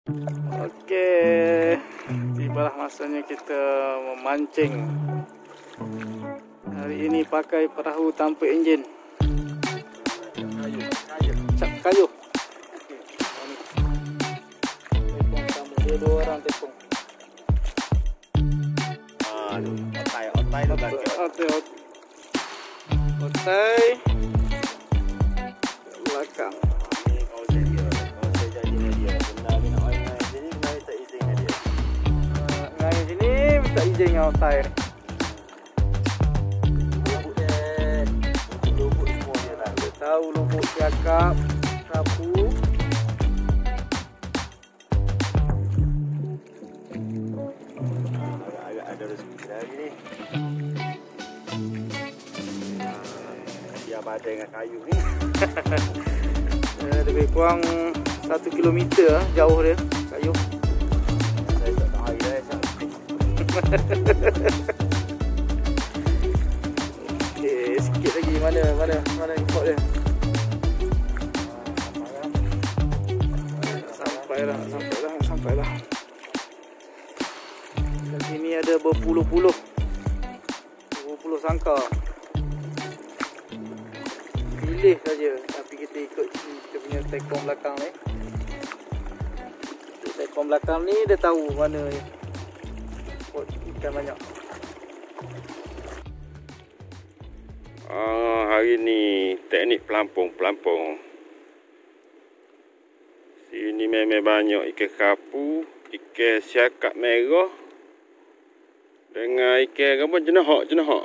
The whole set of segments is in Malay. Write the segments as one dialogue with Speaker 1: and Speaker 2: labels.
Speaker 1: Okey, tibalah masanya kita memancing. Hari ini pakai perahu tanpa enjin. Cap kayu. Tepung sama dia 2 orang tepung. Otai tu belakang. Otai belakang. Tak izin dengan otai ni. Lubuk semua dia lah. Dia tahu lubuk cakap, sapu. Agak ada rezeki lagi ni. Dia badai dengan kayu ni. Lebih kurang 1 kilometer jauh dia kayu. Saya tak tahu dah. Okey, sikit lagi. Mana import dia? Sampai dah. Di sini ada berpuluh-puluh sangka. Pilih saja, tapi kita ikut kita punya tekong belakang ni. Tekong belakang ni dia tahu mana ikan banyak.
Speaker 2: Hari ni teknik pelampung. Sini memang banyak ikan kapu, ikan siakap merah dengan ikan apa jenahak.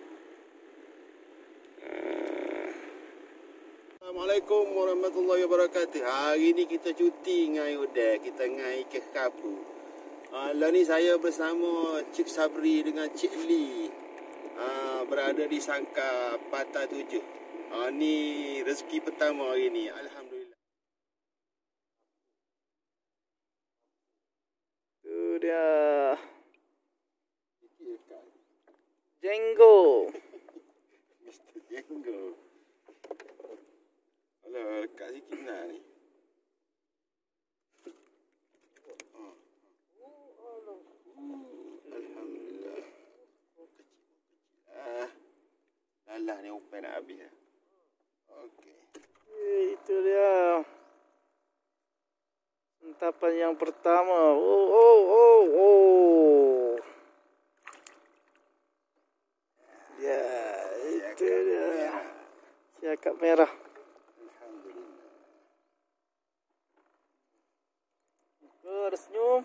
Speaker 3: Assalamualaikum warahmatullahi wabarakatuh. Hari ni kita cuti ngai udang, kita ngai ikan kapu. Lah ni saya bersama Cik Sabri dengan Cik Lee. Berada di Sangkar Patah 7. Ni rezeki pertama hari ni. Alhamdulillah.
Speaker 1: Tu dia. Jenggo.
Speaker 3: Mr. Jenggo. Alah, dekat sikit nak ni. Alhamdulillah. Lalah ni upaya nak habis dah. Okey.
Speaker 1: Itu dia. Entapan yang pertama. Oh. Ya, itu dia. Siakap merah.
Speaker 3: Alhamdulillah.
Speaker 1: Ada senyum.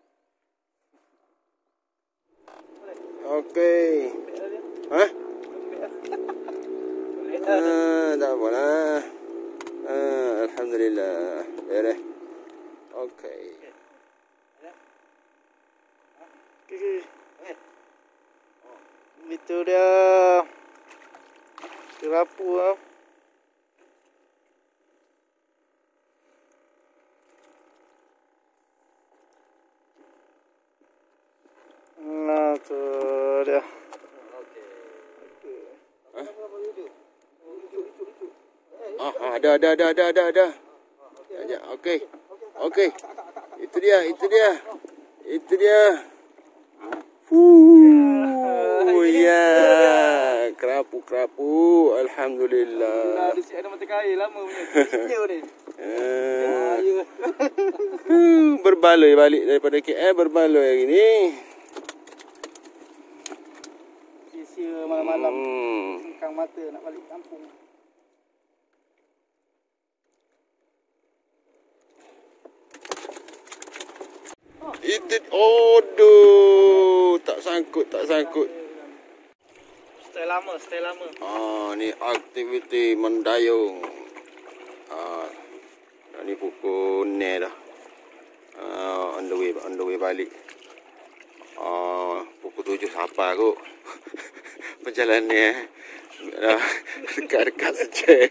Speaker 3: Okey. Hah? Tak apalah. Alhamdulillah. Beres. Okey.
Speaker 1: Itu dia. Kerapu ah. Nah, tu dia.
Speaker 3: Ada. Okey. Itu dia. Ya. Kerapu. Alhamdulillah.
Speaker 1: Ada mata kail lama punya. Video ni.
Speaker 3: Berbaloi balik daripada KL, berbaloi hari ni.
Speaker 1: Sia-sia malam-malam. Sengkang mata nak balik kampung.
Speaker 3: Aduh, tak sangkut.
Speaker 1: Stay lama.
Speaker 3: Ni aktiviti mendayung. Ni pukul 9 dah. On the way balik. Pukul 7 sampai kot. Perjalanan dekat sejam.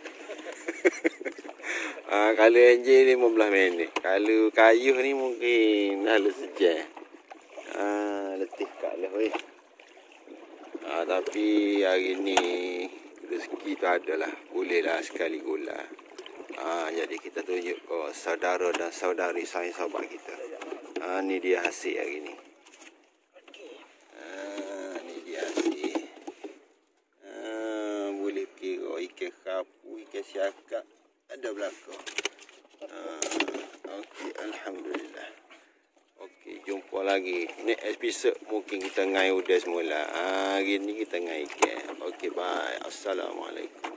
Speaker 3: Kalau enjin 15 minit. Kalau kayu ni mungkin dah sejam. Letih kat lah weh. Tapi hari ni rezeki tu adalah. Bolehlah sekali gula. Jadi kita tunjuk ke saudara dan saudari sahabat kita. Ni dia hasil hari ni. Ni dia hasil. Boleh kira ikan kapu, ikan siakak ada belakang. Okey, alhamdulillah. Okey, jumpa lagi. Next episode mungkin kita ngai udah semula. Hari ni kita ngai ikan. Okey, bye. Assalamualaikum.